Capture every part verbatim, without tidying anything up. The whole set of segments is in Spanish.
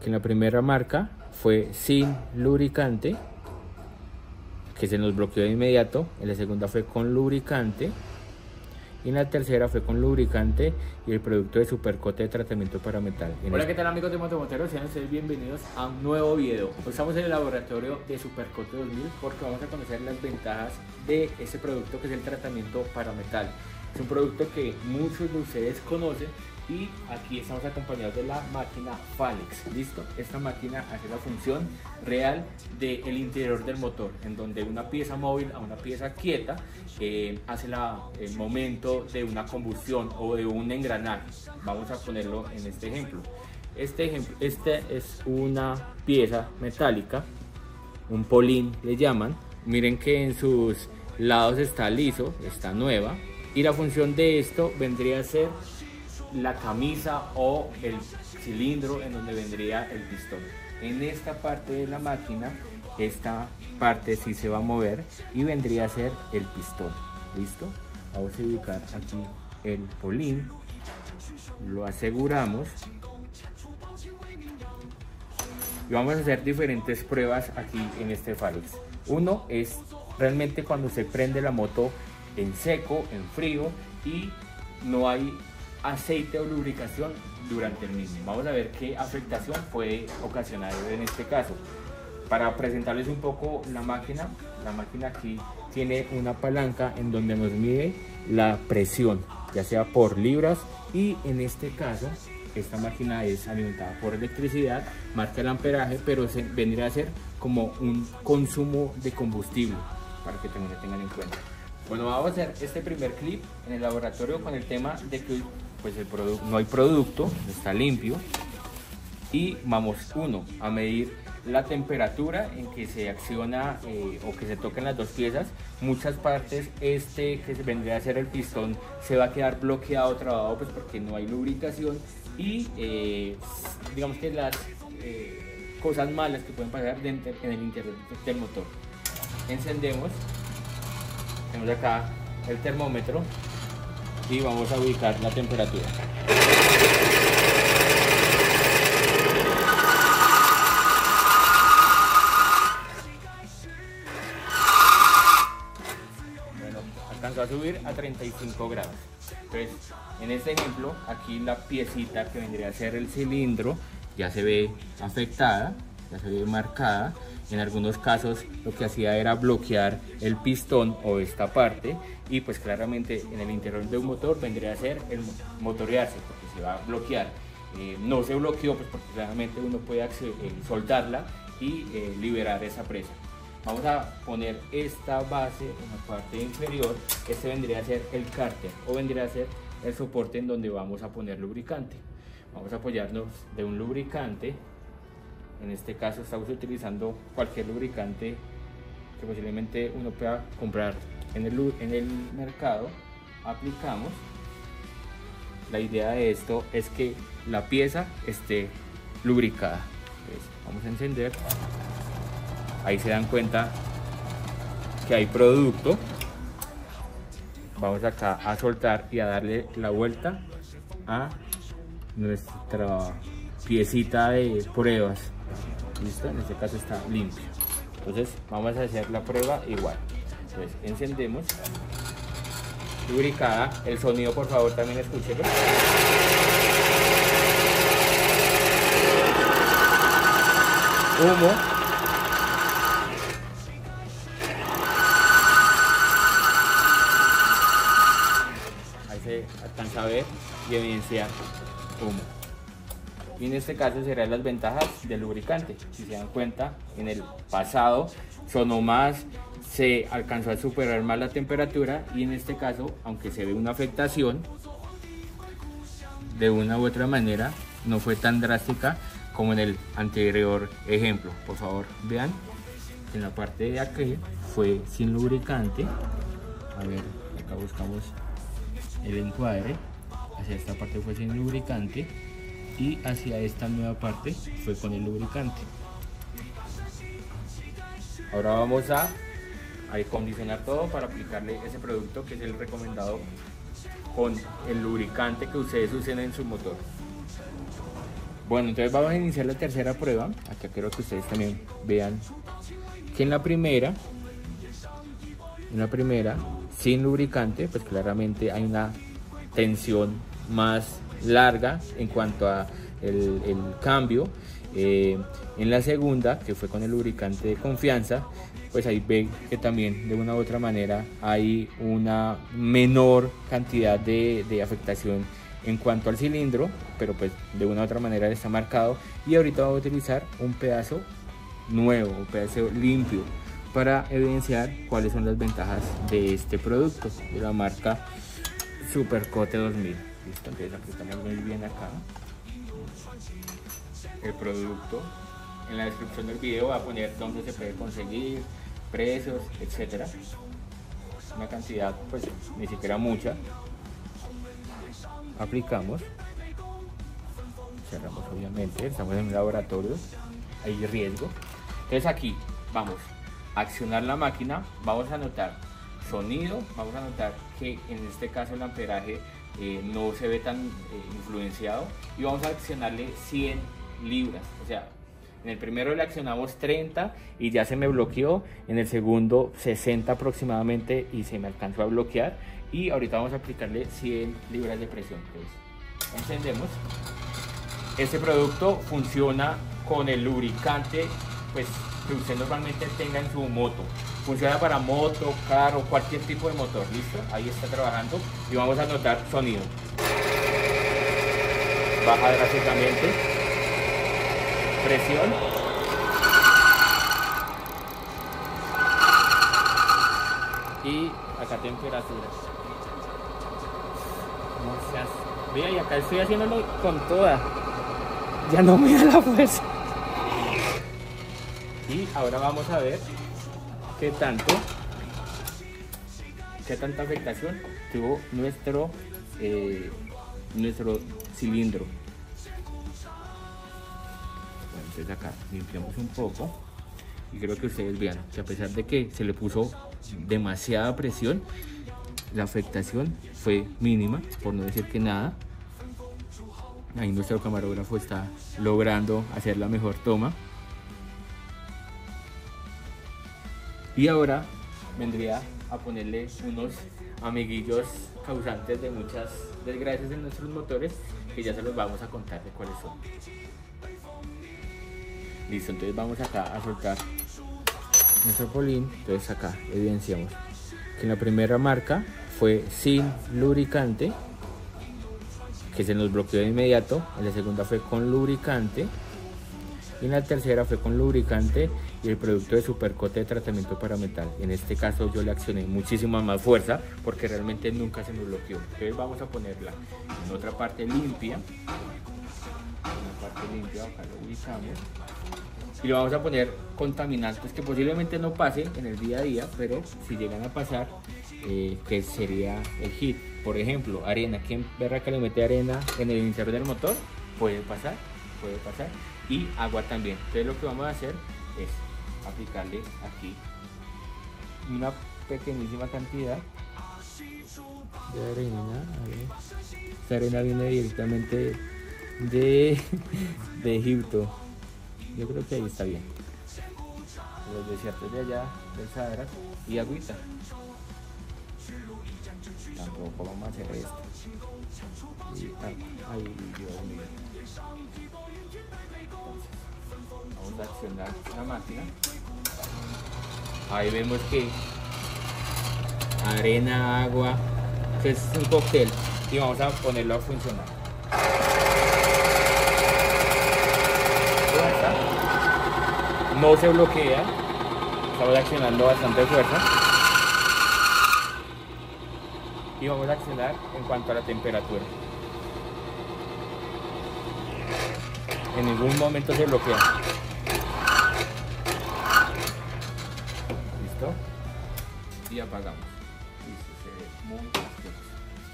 que en la primera marca fue sin lubricante, que se nos bloqueó de inmediato. En la segunda fue con lubricante. Y en la tercera fue con lubricante y el producto de Supercote de tratamiento para metal. Hola, ¿qué tal amigos de Motomoteros? Sean ustedes bienvenidos a un nuevo video. Hoy estamos en el laboratorio de Supercote dos mil porque vamos a conocer las ventajas de este producto, que es el tratamiento para metal. Es un producto que muchos de ustedes conocen y aquí estamos acompañados de la máquina Falex. ¿Listo? Esta máquina hace la función real del interior del motor, en donde una pieza móvil a una pieza quieta eh, hace la, el momento de una combustión o de un engranaje. Vamos a ponerlo en este ejemplo. Este ejemplo, este es una pieza metálica, un polín le llaman. Miren que en sus lados está liso, está nueva, y la función de esto vendría a ser la camisa o el cilindro en donde vendría el pistón. En esta parte de la máquina, esta parte sí se va a mover y vendría a ser el pistón. ¿Listo? Vamos a ubicar aquí el polín, lo aseguramos y vamos a hacer diferentes pruebas aquí en este Falex. Uno es realmente cuando se prende la moto en seco, en frío y no hay aceite o lubricación durante el mismo. Vamos a ver qué afectación puede ocasionar en este caso. Para presentarles un poco la máquina, la máquina aquí tiene una palanca en donde nos mide la presión, ya sea por libras, y en este caso esta máquina es alimentada por electricidad, marca el amperaje, pero se vendría a ser como un consumo de combustible, para que también lo tengan en cuenta. Bueno, vamos a hacer este primer clip en el laboratorio con el tema de que pues el producto, no hay producto, está limpio, y vamos uno a medir la temperatura en que se acciona eh, o que se toquen las dos piezas. Muchas partes este que se vendría a ser el pistón se va a quedar bloqueado, trabado, pues porque no hay lubricación y eh, digamos que las eh, cosas malas que pueden pasar dentro, en el interior del motor. Encendemos. Tenemos acá el termómetro y vamos a ubicar la temperatura. Bueno, alcanzó a subir a treinta y cinco grados. Entonces, en este ejemplo, aquí la piecita que vendría a ser el cilindro ya se ve afectada, ya se ve marcada. En algunos casos lo que hacía era bloquear el pistón o esta parte, y pues claramente en el interior de un motor vendría a ser el motorearse, porque se va a bloquear. Eh, no se bloqueó pues porque claramente uno puede eh, soltarla y eh, liberar esa presa. Vamos a poner esta base en la parte inferior. Este vendría a ser el cárter o vendría a ser el soporte en donde vamos a poner lubricante. Vamos a apoyarnos de un lubricante. En este caso estamos utilizando cualquier lubricante que posiblemente uno pueda comprar en el, en el mercado. Aplicamos. La idea de esto es que la pieza esté lubricada. Entonces, vamos a encender. Ahí se dan cuenta que hay producto. Vamos acá a soltar y a darle la vuelta a nuestra piecita de pruebas. Listo, en este caso está limpio. Entonces vamos a hacer la prueba igual. Entonces encendemos. Lubricada. El sonido, por favor, también escúchelo. Humo. Ahí se alcanza a ver y evidenciar humo. Y en este caso serán las ventajas del lubricante. Si se dan cuenta, en el pasado sonó más, se alcanzó a superar más la temperatura, y en este caso, aunque se ve una afectación, de una u otra manera no fue tan drástica como en el anterior ejemplo. Por favor, vean, en la parte de aquí fue sin lubricante. A ver, acá buscamos el encuadre. Hacia esta parte fue sin lubricante, y hacia esta nueva parte fue con el lubricante. Ahora vamos a acondicionar todo para aplicarle ese producto que es el recomendado con el lubricante que ustedes usen en su motor. Bueno, entonces vamos a iniciar la tercera prueba. Acá quiero que ustedes también vean que en la primera, en la primera, sin lubricante, pues claramente hay una tensión más larga en cuanto a el, el cambio. Eh, en la segunda, que fue con el lubricante de confianza, pues ahí ven que también de una u otra manera hay una menor cantidad de, de afectación en cuanto al cilindro, pero pues de una u otra manera está marcado. Y ahorita voy a utilizar un pedazo nuevo, un pedazo limpio, para evidenciar cuáles son las ventajas de este producto de la marca Supercote dos mil. Listo, entonces apretamos muy bien acá el producto. En la descripción del video va a poner dónde se puede conseguir, precios, etcétera. Una cantidad pues ni siquiera mucha. Aplicamos, cerramos obviamente, estamos en un laboratorio, hay riesgo. Entonces aquí vamos a accionar la máquina, vamos a notar sonido, vamos a notar que en este caso el amperaje eh, no se ve tan eh, influenciado, y vamos a accionarle cien libras. O sea, en el primero le accionamos treinta y ya se me bloqueó, en el segundo sesenta aproximadamente y se me alcanzó a bloquear, y ahorita vamos a aplicarle cien libras de presión. Entonces, encendemos. Este producto funciona con el lubricante pues que usted normalmente tenga en su moto. Funciona para moto, carro, cualquier tipo de motor. Listo, ahí está trabajando y vamos a notar sonido. Baja drásticamente. Presión. Y acá temperatura. No seas... Vea, y acá estoy haciéndolo con toda. Ya no me da la fuerza. Y ahora vamos a ver qué tanto, qué tanta afectación tuvo nuestro, eh, nuestro cilindro. Bueno, entonces acá limpiamos un poco y creo que ustedes vean que a pesar de que se le puso demasiada presión, la afectación fue mínima, por no decir que nada. Ahí nuestro camarógrafo está logrando hacer la mejor toma. Y ahora vendría a ponerle unos amiguillos causantes de muchas desgracias en nuestros motores, que ya se los vamos a contar de cuáles son. Listo, entonces vamos acá a soltar nuestro polín. Entonces acá evidenciamos que en la primera marca fue sin lubricante, que se nos bloqueó de inmediato. En la segunda fue con lubricante. Y en la tercera fue con lubricante y el producto de Supercote de tratamiento para metal. En este caso yo le accioné muchísima más fuerza porque realmente nunca se me bloqueó. Entonces vamos a ponerla en otra parte limpia. En la parte limpia, acá lo ubicamos. Y le vamos a poner contaminantes que posiblemente no pasen en el día a día, pero si llegan a pasar, eh, que sería el hit. Por ejemplo, arena. ¿Quién verá que le mete arena en el interior del motor? Puede pasar, puede pasar. Y agua también. Entonces lo que vamos a hacer es aplicarle aquí una pequeñísima cantidad de arena. Esta arena viene directamente de, de Egipto. Yo creo que ahí está bien. Los desiertos de allá, del Sahara, y agüita. Tampoco vamos a hacer esto. Y, ah, ahí, Dios mío. Vamos a accionar la máquina. Ahí vemos que arena, agua, que es un cóctel, y vamos a ponerlo a funcionar. No se bloquea, estamos accionando bastante fuerza. Y vamos a accionar en cuanto a la temperatura. En ningún momento se bloquea. Listo. Y apagamos. Listo, se ve muy gracioso.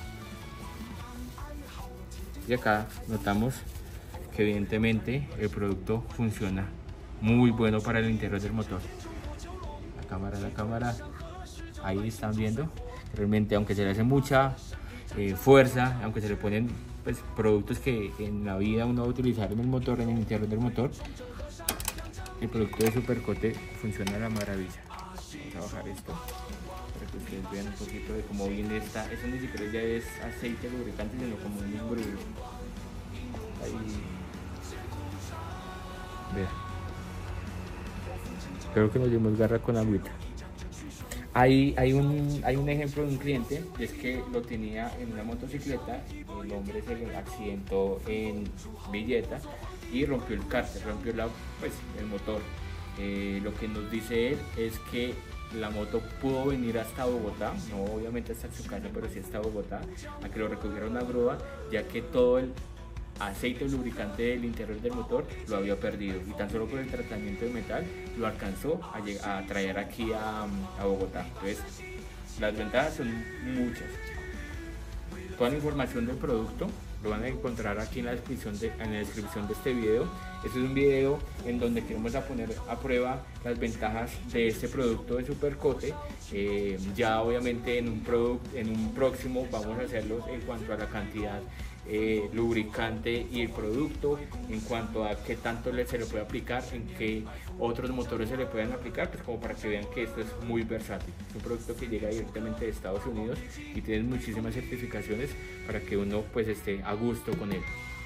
Y acá notamos que evidentemente el producto funciona muy bueno para el interior del motor. La cámara, la cámara, ahí están viendo. Realmente, aunque se le hace mucha eh, fuerza, aunque se le ponen pues, productos que en la vida uno va a utilizar en el motor, en el interior del motor, el producto de Supercote funciona a la maravilla. Vamos a bajar esto para que ustedes vean un poquito de cómo viene esta. Eso ni siquiera ya es aceite lubricante, sino como un embrullo. Ahí. Vean. Creo que nos dimos garra con agüita. Hay, hay, un, hay un ejemplo de un cliente, y es que lo tenía en una motocicleta, el hombre se accidentó en Villeta y rompió el cárter, rompió la, pues, el motor. Eh, lo que nos dice él es que la moto pudo venir hasta Bogotá, no obviamente hasta su casa, pero sí hasta Bogotá, a que lo recogiera una grúa, ya que todo el aceite lubricante del interior del motor lo había perdido y tan solo por el tratamiento de metal lo alcanzó a, a traer aquí a, a Bogotá. Entonces las ventajas son muchas. Toda la información del producto lo van a encontrar aquí en la descripción de, en la descripción de este video. Este es un video en donde queremos a poner a prueba las ventajas de este producto de Supercote. Eh, ya obviamente en un, en un próximo vamos a hacerlo en cuanto a la cantidad Eh, lubricante y el producto, en cuanto a qué tanto le, se le puede aplicar, en qué otros motores se le pueden aplicar, pues como para que vean que esto es muy versátil. Es un producto que llega directamente de Estados Unidos y tiene muchísimas certificaciones para que uno pues esté a gusto con él.